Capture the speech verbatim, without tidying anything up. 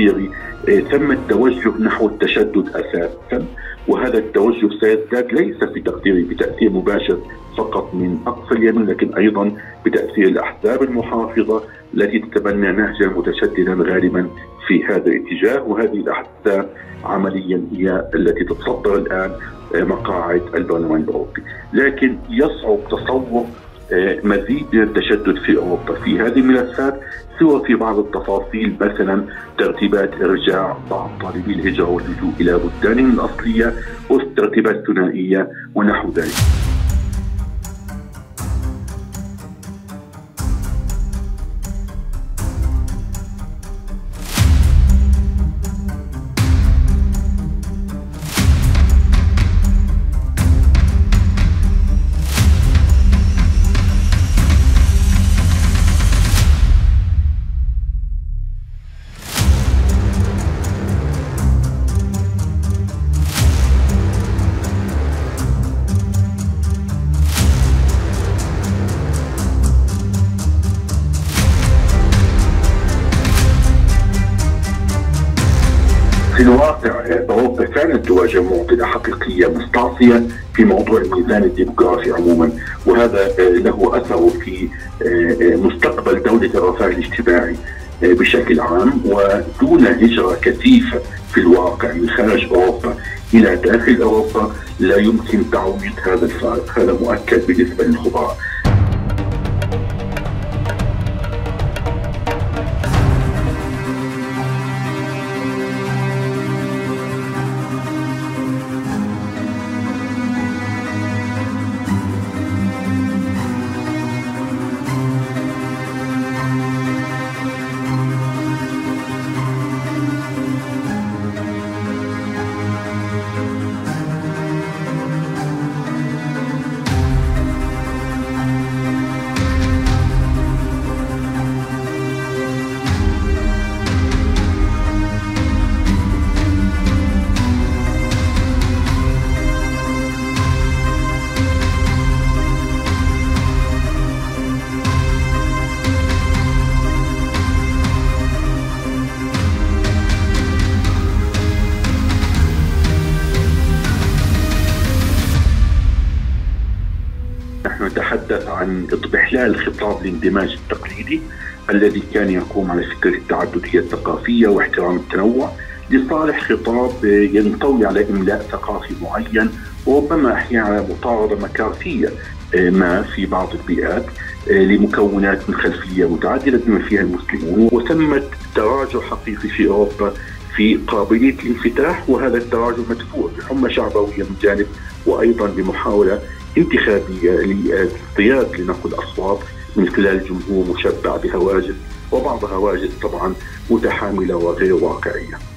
السيري تم التوجه نحو التشدد أساسا، وهذا التوجه سيزداد ليس في تقديري بتأثير مباشر فقط من أقصى اليمين، لكن أيضا بتأثير الأحزاب المحافظة التي تتبنى نهجا متشددا غالبا في هذا الاتجاه، وهذه الأحزاب عمليا هي التي تتصدر الآن مقاعد البرلمان الأوروبي. لكن يصعب تصور مزيد من التشدد في أوروبا في هذه الملفات سوى في بعض التفاصيل، مثلا ترتيبات إرجاع بعض طالبي الهجرة واللجوء إلى بلدانهم الأصلية والترتيبات الثنائية ونحو ذلك. في الواقع أوروبا كانت تواجه معضلة حقيقية مستعصية في موضوع الميزان الديموغرافي عموما، وهذا له أثره في مستقبل دولة الرفاه الاجتماعي بشكل عام، ودون هجرة كثيفة في الواقع من خارج أوروبا إلى داخل أوروبا لا يمكن تعويض هذا الفارق، هذا مؤكد بالنسبة للخبراء. نحن نتحدث عن اضمحلال الخطاب الاندماج التقليدي الذي كان يقوم على فكرة التعددية الثقافية واحترام التنوع لصالح خطاب ينطوي على إملاء ثقافي معين، وربما أحيانا على مطاردة مكارثية ما في بعض البيئات لمكونات من خلفية متعددة بما فيها المسلمون. وثمة تراجع حقيقي في أوروبا في قابلية الانفتاح، وهذا التراجع مدفوع بحمى شعبوية من جانب، وأيضا بمحاولة انتخابية لاصطياد لنقل أصوات من خلال جمهور مشبع بهواجس، وبعض هواجس طبعا متحاملة وغير واقعية.